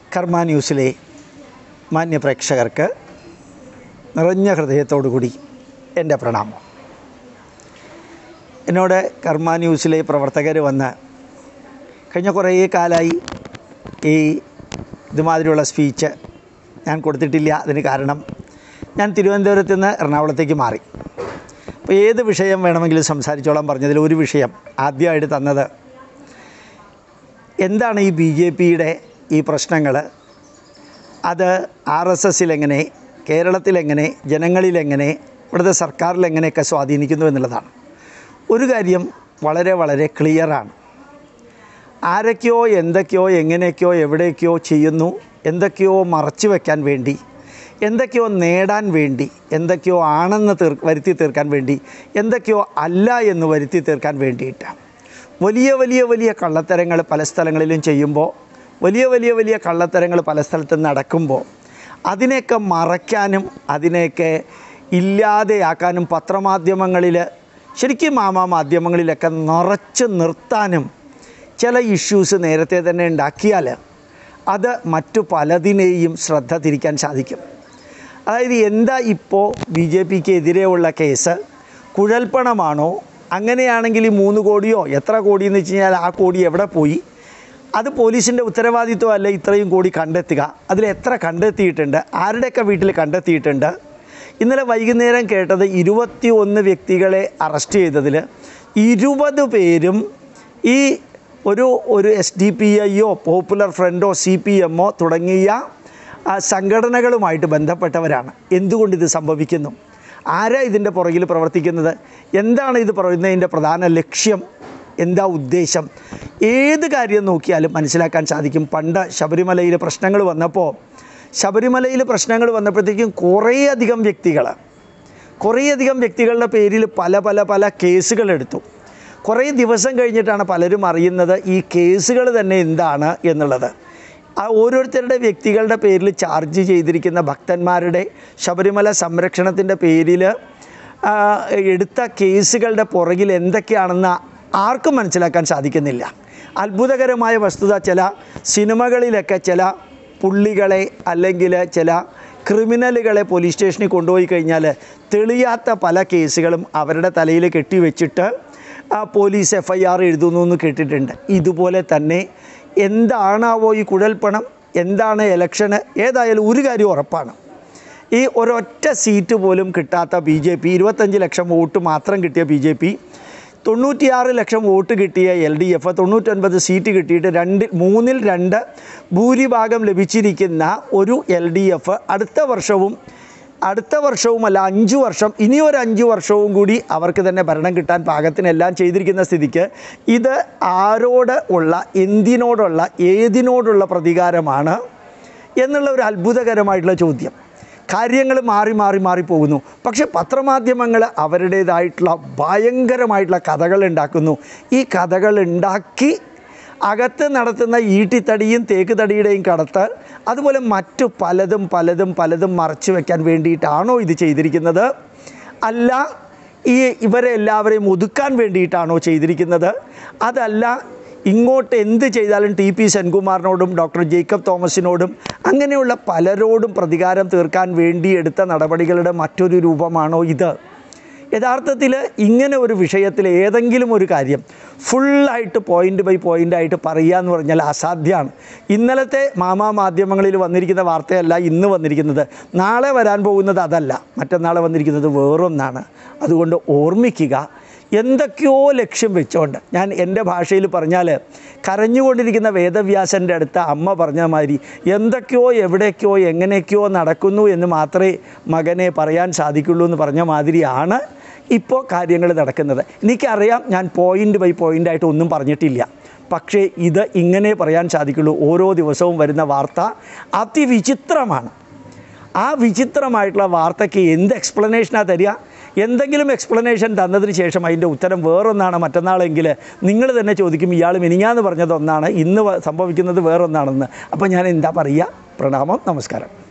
കർമ്മ ന്യൂസിലെ മാന്യപ്രേക്ഷകർക്ക് നിറഞ്ഞ ഹൃദയത്തോടുകൂടി എൻ്റെ പ്രണാമം. എന്നോട് കർമ്മ ന്യൂസിലെ പ്രവർത്തകർ വന്ന് കഴിഞ്ഞ കുറേ കാലമായി ഈ ഇതുമാതിരിയുള്ള സ്പീച്ച് ഞാൻ കൊടുത്തിട്ടില്ല. അതിന് കാരണം ഞാൻ തിരുവനന്തപുരത്ത് നിന്ന് എറണാകുളത്തേക്ക് മാറി. അപ്പോൾ ഏത് വിഷയം വേണമെങ്കിലും സംസാരിച്ചോളാൻ പറഞ്ഞതിൽ ഒരു വിഷയം ആദ്യമായിട്ട് തന്നത് എന്താണ് ഈ BJPയുടെ ഈ പ്രശ്നങ്ങൾ, അത് RSSലെങ്ങനെ, കേരളത്തിലെങ്ങനെ, ജനങ്ങളിലെങ്ങനെ, ഇവിടുത്തെ സർക്കാരിലെങ്ങനെയൊക്കെ സ്വാധീനിക്കുന്നു എന്നുള്ളതാണ്. ഒരു കാര്യം വളരെ വളരെ ക്ലിയറാണ്. ആരൊക്കെയോ എന്തൊക്കെയോ എങ്ങനെയൊക്കെയോ എവിടെയൊക്കെയോ ചെയ്യുന്നു, എന്തൊക്കെയോ മറച്ചു വയ്ക്കാൻ വേണ്ടി, എന്തൊക്കെയോ നേടാൻ വേണ്ടി, എന്തൊക്കെയോ ആണെന്ന് വരുത്തി തീർക്കാൻ വേണ്ടി, എന്തൊക്കെയോ അല്ല എന്ന് വരുത്തി തീർക്കാൻ വേണ്ടിയിട്ടാണ് വലിയ വലിയ വലിയ കള്ളത്തരങ്ങൾ പല സ്ഥലങ്ങളിലും ചെയ്യുമ്പോൾ, വലിയ കള്ളത്തരങ്ങൾ പല സ്ഥലത്തും നടക്കുമ്പോൾ അതിനെയൊക്കെ മറയ്ക്കാനും അതിനെയൊക്കെ ഇല്ലാതെയാക്കാനും പത്രമാധ്യമങ്ങളിൽ, ശരിക്കും മാധ്യമങ്ങളിലൊക്കെ നിറച്ച് നിർത്താനും ചില ഇഷ്യൂസ് നേരത്തെ തന്നെ ഉണ്ടാക്കിയാൽ അത് മറ്റു പലതിനെയും ശ്രദ്ധ തിരിക്കാൻ സാധിക്കും. അതായത് എന്താ ഇപ്പോൾ BJPക്ക് എതിരെയുള്ള കേസ് കുഴൽപ്പണമാണോ? അങ്ങനെയാണെങ്കിൽ ഈ 3 കോടിയോ എത്ര കോടിയെന്ന് വെച്ച് കഴിഞ്ഞാൽ ആ കോടി എവിടെ പോയി? അത് പോലീസിൻ്റെ ഉത്തരവാദിത്വമല്ല ഇത്രയും കോടി കണ്ടെത്തുക. അതിൽ എത്ര കണ്ടെത്തിയിട്ടുണ്ട്, ആരുടെയൊക്കെ വീട്ടിൽ കണ്ടെത്തിയിട്ടുണ്ട്? ഇന്നലെ വൈകുന്നേരം കേട്ടത് 21 വ്യക്തികളെ അറസ്റ്റ് ചെയ്തതിൽ 20 പേരും ഈ ഒരു SDPIയോ പോപ്പുലർ ഫ്രണ്ടോ CPMോ തുടങ്ങിയ സംഘടനകളുമായിട്ട് ബന്ധപ്പെട്ടവരാണ്. എന്തുകൊണ്ടിത് സംഭവിക്കുന്നു? ആരാ ഇതിൻ്റെ പുറകിൽ പ്രവർത്തിക്കുന്നത്? എന്താണ് ഇത് പറയുന്നതിൻ്റെ പ്രധാന ലക്ഷ്യം? എന്താ ഉദ്ദേശം? ഏത് കാര്യം നോക്കിയാലും മനസ്സിലാക്കാൻ സാധിക്കും. പണ്ട് ശബരിമലയിൽ പ്രശ്നങ്ങൾ വന്നപ്പോഴത്തേക്കും കുറേയധികം വ്യക്തികളുടെ പേരിൽ പല കേസുകളെടുത്തു. കുറേ ദിവസം കഴിഞ്ഞിട്ടാണ് പലരും അറിയുന്നത് ഈ കേസുകൾ തന്നെ എന്താണ് എന്നുള്ളത്. ആ ഓരോരുത്തരുടെ വ്യക്തികളുടെ പേരിൽ ചാർജ് ചെയ്തിരിക്കുന്ന ഭക്തന്മാരുടെ ശബരിമല സംരക്ഷണത്തിൻ്റെ പേരിൽ എടുത്ത കേസുകളുടെ പുറകിൽ എന്തൊക്കെയാണെന്ന് ആർക്കും മനസ്സിലാക്കാൻ സാധിക്കുന്നില്ല. അത്ഭുതകരമായ വസ്തുത, ചില സിനിമകളിലൊക്കെ ചില പുള്ളികളെ അല്ലെങ്കിൽ ചില ക്രിമിനലുകളെ പോലീസ് സ്റ്റേഷനിൽ കൊണ്ടുപോയി കഴിഞ്ഞാൽ തെളിയാത്ത പല കേസുകളും അവരുടെ തലയിൽ കെട്ടിവെച്ചിട്ട് പോലീസ് FIR എഴുതുന്നു എന്ന് കേട്ടിട്ടുണ്ട്. ഇതുപോലെ തന്നെ എന്താണാവോ ഈ കുഴൽപ്പണം, എന്താണ് ഇലക്ഷന്? ഏതായാലും ഒരു കാര്യം ഉറപ്പാണ്, ഈ ഒരൊറ്റ സീറ്റ് പോലും കിട്ടാത്ത BJP, 25 ലക്ഷം വോട്ട് മാത്രം കിട്ടിയ BJP, 96 ലക്ഷം വോട്ട് കിട്ടിയ LDF, 99 സീറ്റ് കിട്ടിയിട്ട് 3-ൽ 2 ഭൂരിഭാഗം ലഭിച്ചിരിക്കുന്ന ഒരു LDF അടുത്ത വർഷവുമല്ല 5 വർഷം, ഇനിയൊരു 5 വർഷവും കൂടി അവർക്ക് തന്നെ ഭരണം കിട്ടാൻ പാകത്തിനെല്ലാം ചെയ്തിരിക്കുന്ന സ്ഥിതിക്ക് ഇത് ആരോട് ഉള്ള, എന്തിനോടുള്ള, ഏതിനോടുള്ള പ്രതികാരമാണ് എന്നുള്ള ഒരു അത്ഭുതകരമായിട്ടുള്ള ചോദ്യം. കാര്യങ്ങൾ മാറി പോകുന്നു. പക്ഷേ പത്രമാധ്യമങ്ങൾ അവരുടേതായിട്ടുള്ള ഭയങ്കരമായിട്ടുള്ള കഥകൾ ഉണ്ടാക്കുന്നു. ഈ കഥകൾ ഉണ്ടാക്കി അകത്ത് നടത്തുന്ന ഈട്ടിത്തടിയും തേക്ക് തടിയുടെയും കടത്ത്, അതുപോലെ മറ്റു പലതും മറച്ചു വയ്ക്കാൻ വേണ്ടിയിട്ടാണോ ഇത് ചെയ്തിരിക്കുന്നത്? അല്ല ഇവരെ എല്ലാവരെയും ഒതുക്കാൻ വേണ്ടിയിട്ടാണോ ചെയ്തിരിക്കുന്നത്? അതല്ല ഇങ്ങോട്ട് എന്ത് ചെയ്താലും TP സെൻകുമാറിനോടും ഡോക്ടർ ജേക്കബ് തോമസിനോടും അങ്ങനെയുള്ള പലരോടും പ്രതികാരം തീർക്കാൻ വേണ്ടി എടുത്ത നടപടികളുടെ മറ്റൊരു രൂപമാണോ ഇത്? യഥാർത്ഥത്തിൽ ഇങ്ങനെ ഒരു വിഷയത്തിൽ ഏതെങ്കിലും ഒരു കാര്യം ഫുള്ളായിട്ട് പോയിൻ്റ് ബൈ പോയിൻ്റായിട്ട് പറയുക എന്ന് പറഞ്ഞാൽ അസാധ്യമാണ്. ഇന്നലത്തെ മാധ്യമങ്ങളിൽ വന്നിരിക്കുന്ന വാർത്തയല്ല ഇന്ന് വന്നിരിക്കുന്നത്. നാളെ വരാൻ പോകുന്നത് അതല്ല, മറ്റന്നാളെ വന്നിരിക്കുന്നത് വേറൊന്നാണ്. അതുകൊണ്ട് ഓർമ്മിക്കുക, എന്തൊക്കെയോ ലക്ഷ്യം വെച്ചുകൊണ്ട്, ഞാൻ എൻ്റെ ഭാഷയിൽ പറഞ്ഞാൽ കരഞ്ഞുകൊണ്ടിരിക്കുന്ന വേദവ്യാസൻ്റെ അടുത്ത അമ്മ പറഞ്ഞ മാതിരി എന്തൊക്കെയോ എവിടേക്കോ എങ്ങനെയൊക്കെയോ നടക്കുന്നു എന്ന് മാത്രമേ മകനെ പറയാൻ സാധിക്കുള്ളൂ എന്ന് പറഞ്ഞ മാതിരിയാണ് ഇപ്പോൾ കാര്യങ്ങൾ നടക്കുന്നത്. എനിക്കറിയാം, ഞാൻ പോയിൻ്റ് ബൈ പോയിൻ്റായിട്ട് ഒന്നും പറഞ്ഞിട്ടില്ല. പക്ഷേ ഇത് ഇങ്ങനെ പറയാൻ സാധിക്കുള്ളൂ. ഓരോ ദിവസവും വരുന്ന വാർത്ത അതിവിചിത്രമാണ്. ആ വിചിത്രമായിട്ടുള്ള വാർത്തയ്ക്ക് എന്ത് എക്സ്പ്ലനേഷനാണ് തരിക? എന്തെങ്കിലും എക്സ്പ്ലനേഷൻ തന്നതിന് ശേഷം അതിൻ്റെ ഉത്തരം വേറൊന്നാണ് മറ്റന്നാളെങ്കിൽ നിങ്ങൾ തന്നെ ചോദിക്കും, ഇയാൾ മിനിഞ്ഞാന്ന് പറഞ്ഞത് ഒന്നാണ്, ഇന്ന് സംഭവിക്കുന്നത് വേറൊന്നാണെന്ന്. അപ്പോൾ ഞാൻ എന്താ പറയുക? പ്രണാമം, നമസ്കാരം.